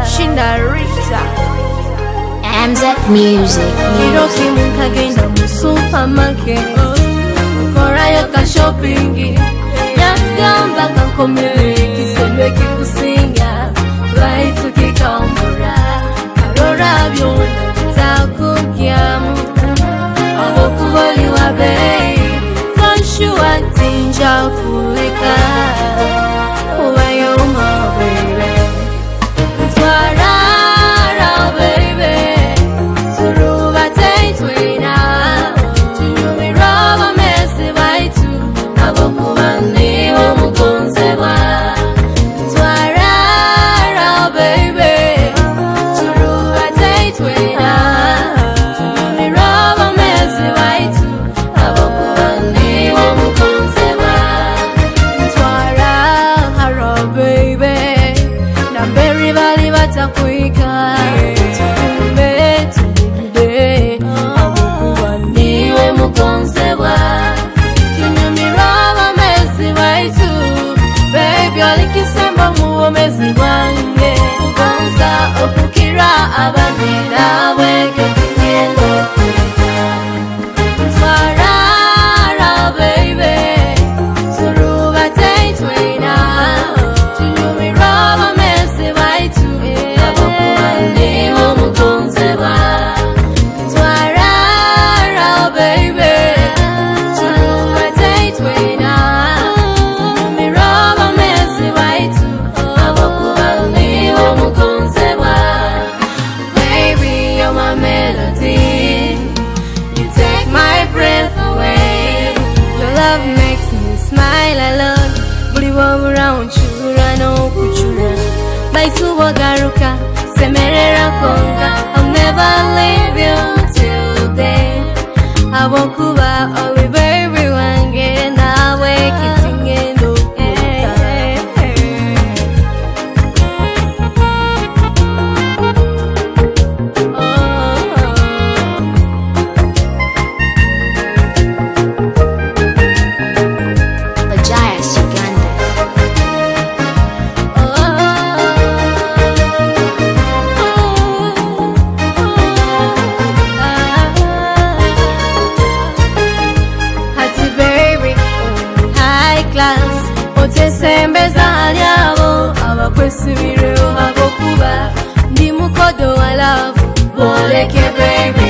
Shindarita MZ Music. Kiroki mukagenda mu supermarket Korayo ka shopping Yagamba kankomere Kisembe kikusinga Lwaitu kikambura Karora byona Takukyamu Abokuboli wa bei Konshua tinja kuleka Uwayo mabebe Twarara baby Turuba taitwina Tunyumiraba mesi baitu Abokubani omugonzeba Twarara baby Turuba taitwina Tunyumiraba mesi baitu Abokubani omugonzeba Twarara baby Namberi bali batakwika Tukumbe tulide Abokubani omugonzeba Tunyumiraba mesi baitu Baby olikisemba muwo mesi wange Kugonza okukira abandi nawe Ketingendo Twarara baby Turuba taitwina Tunyumiraba mesi baitu Abokubani omugonzeba Twarara baby Turuba taitwina Tunyumiraba mesi baitu Abokubani omugonzeba Baby, you're my melody You take my breath away Your love makes me smile alone Buli around chura no kuchura Baitu wagaruka Semerera konga I'll never leave you till then I won't kuba Oli baby wange Nawe kitingendo Bajaya's Uganda. Hati baby, high class Otesembeza alyabo Abakwesibire abakuba Ndi mukodo wa love Boleke baby